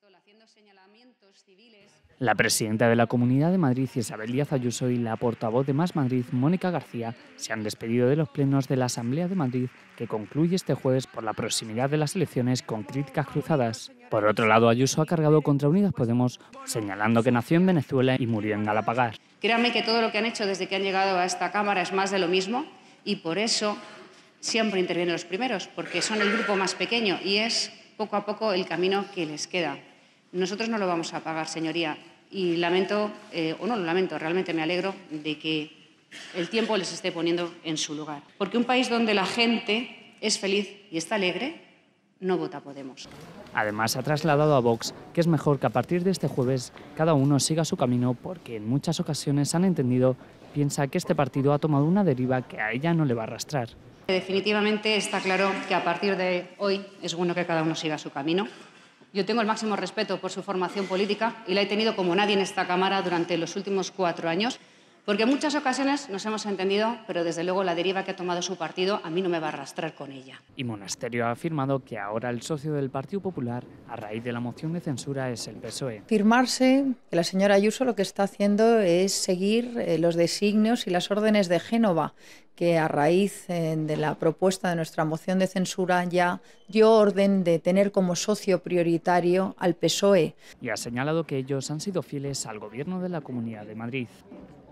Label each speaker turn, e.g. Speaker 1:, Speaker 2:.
Speaker 1: La presidenta de la Comunidad de Madrid, Isabel Díaz Ayuso, y la portavoz de Más Madrid, Mónica García, se han despedido de los plenos de la Asamblea de Madrid, que concluye este jueves por la proximidad de las elecciones con críticas cruzadas. Por otro lado, Ayuso ha cargado contra Unidas Podemos, señalando que nació en Venezuela y murió en Galapagar.
Speaker 2: Créanme que todo lo que han hecho desde que han llegado a esta Cámara es más de lo mismo y por eso siempre intervienen los primeros, porque son el grupo más pequeño y es poco a poco el camino que les queda. Nosotros no lo vamos a pagar, señoría, y lamento, o no lo lamento, realmente me alegro de que el tiempo les esté poniendo en su lugar. Porque un país donde la gente es feliz y está alegre, no vota Podemos.
Speaker 1: Además, ha trasladado a Vox que es mejor que a partir de este jueves cada uno siga su camino porque en muchas ocasiones han entendido, piensa que este partido ha tomado una deriva que a ella no le va a arrastrar.
Speaker 2: Definitivamente está claro que a partir de hoy es bueno que cada uno siga su camino. Yo tengo el máximo respeto por su formación política y la he tenido como nadie en esta Cámara durante los últimos 4 años, porque en muchas ocasiones nos hemos entendido, pero desde luego la deriva que ha tomado su partido a mí no me va a arrastrar con ella.
Speaker 1: Y Monasterio ha afirmado que ahora el socio del Partido Popular, a raíz de la moción de censura, es el PSOE.
Speaker 3: Afirmarse que la señora Ayuso lo que está haciendo es seguir los designios y las órdenes de Génova, que a raíz de la propuesta de nuestra moción de censura ya dio orden de tener como socio prioritario al PSOE.
Speaker 1: Y ha señalado que ellos han sido fieles al Gobierno de la Comunidad de Madrid.